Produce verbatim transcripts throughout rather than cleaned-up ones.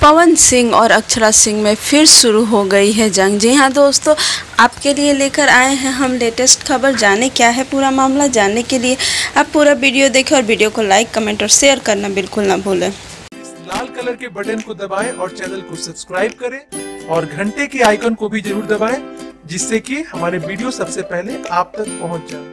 पवन सिंह और अक्षरा सिंह में फिर शुरू हो गई है जंग। जी हाँ दोस्तों, आपके लिए लेकर आए हैं हम लेटेस्ट खबर। जाने क्या है पूरा मामला, जानने के लिए आप पूरा वीडियो देखें और वीडियो को लाइक, कमेंट और शेयर करना बिल्कुल ना भूलें। लाल कलर के बटन को दबाएं और चैनल को सब्सक्राइब करें और घंटे के आइकन को भी जरूर दबाएं, जिससे कि हमारे वीडियो सबसे पहले आप तक पहुंच जाए।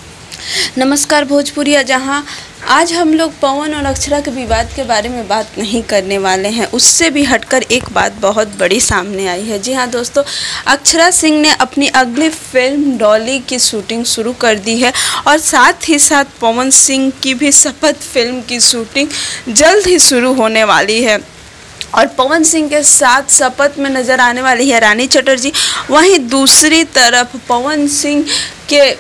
नमस्कार भोजपुरिया, जहां आज हम लोग पवन और अक्षरा के विवाद के बारे में बात नहीं करने वाले हैं, उससे भी हटकर एक बात बहुत बड़ी सामने आई है। जी हाँ दोस्तों, अक्षरा सिंह ने अपनी अगली फिल्म डॉली की शूटिंग शुरू कर दी है और साथ ही साथ पवन सिंह की भी शपथ फिल्म की शूटिंग जल्द ही शुरू होने वाली है और पवन सिंह के साथ शपथ में नज़र आने वाली है रानी चटर्जी। वहीं दूसरी तरफ पवन सिंह के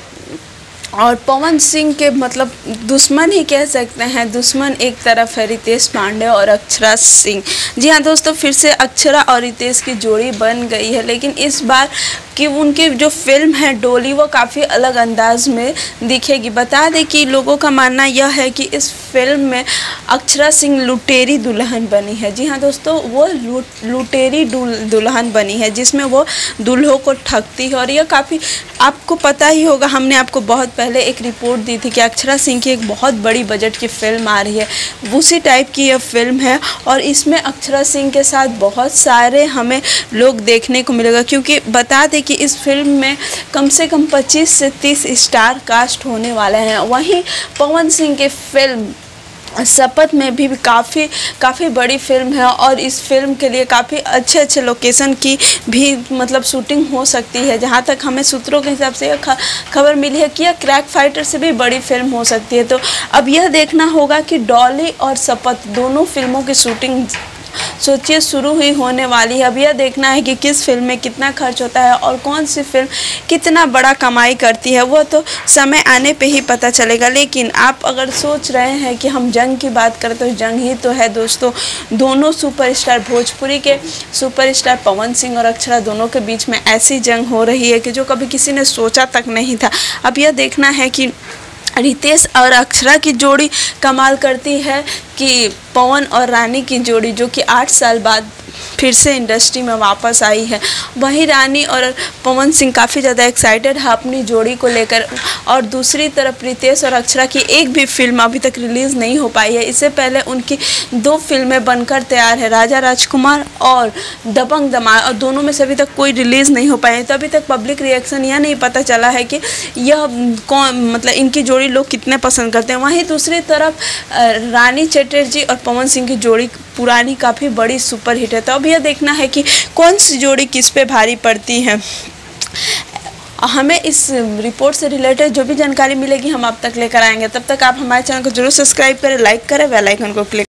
और पवन सिंह के मतलब दुश्मन ही कह सकते हैं, दुश्मन एक तरफ है रितेश पांडे और अक्षरा सिंह। जी हाँ दोस्तों, फिर से अक्षरा और रितेश की जोड़ी बन गई है, लेकिन इस बार कि उनकी जो फिल्म है डोली वो काफ़ी अलग अंदाज में दिखेगी। बता दें कि लोगों का मानना यह है कि इस फिल्म में अक्षरा सिंह लुटेरी दुल्हन बनी है। जी हाँ दोस्तों, वो लुटेरी दुल्हन बनी है जिसमें वो दूल्हों को ठगती है और यह काफ़ी, आपको पता ही होगा, हमने आपको बहुत पहले एक रिपोर्ट दी थी कि अक्षरा सिंह की एक बहुत बड़ी बजट की फिल्म आ रही है, उसी टाइप की यह फिल्म है और इसमें अक्षरा सिंह के साथ बहुत सारे हमें लोग देखने को मिलेगा, क्योंकि बता दें कि इस फिल्म में कम से कम पच्चीस से तीस स्टार कास्ट होने वाले हैं। वहीं पवन सिंह की फिल्म शपथ में भी काफ़ी काफ़ी बड़ी फिल्म है और इस फिल्म के लिए काफ़ी अच्छे अच्छे लोकेशन की भी मतलब शूटिंग हो सकती है। जहां तक हमें सूत्रों के हिसाब से यह खबर मिली है कि यह क्रैक फाइटर से भी बड़ी फिल्म हो सकती है। तो अब यह देखना होगा कि डॉली और शपथ दोनों फिल्मों की शूटिंग सोचिए शुरू ही होने वाली है। अब यह देखना है कि किस फिल्म में कितना खर्च होता है और कौन सी फिल्म कितना बड़ा कमाई करती है, वो तो समय आने पे ही पता चलेगा। लेकिन आप अगर सोच रहे हैं कि हम जंग की बात करें तो जंग ही तो है दोस्तों। दोनों सुपरस्टार, भोजपुरी के सुपरस्टार पवन सिंह और अक्षरा, दोनों के बीच में ऐसी जंग हो रही है कि जो कभी किसी ने सोचा तक नहीं था। अब यह देखना है कि रितेश और अक्षरा की जोड़ी कमाल करती है कि पवन और रानी की जोड़ी, जो कि आठ साल बाद फिर से इंडस्ट्री में वापस आई है। वहीं रानी और पवन सिंह काफ़ी ज़्यादा एक्साइटेड है अपनी जोड़ी को लेकर और दूसरी तरफ रितेश और अक्षरा की एक भी फिल्म अभी तक रिलीज़ नहीं हो पाई है। इससे पहले उनकी दो फिल्में बनकर तैयार है, राजा राजकुमार और दबंग धमाल, और दोनों में से अभी तक कोई रिलीज़ नहीं हो पाई है। तो अभी तक पब्लिक रिएक्शन यह नहीं पता चला है कि यह कौन, मतलब इनकी जोड़ी लोग कितने पसंद करते हैं। वहीं दूसरी तरफ रानी चटर्जी और पवन सिंह की जोड़ी पुरानी काफ़ी बड़ी सुपरहिट है। तो अब यह देखना है कि कौन सी जोड़ी किस पे भारी पड़ती है। हमें इस रिपोर्ट से रिलेटेड जो भी जानकारी मिलेगी हम आप तक लेकर आएंगे। तब तक आप हमारे चैनल को जरूर सब्सक्राइब करें, लाइक करें, बेल आइकन को क्लिक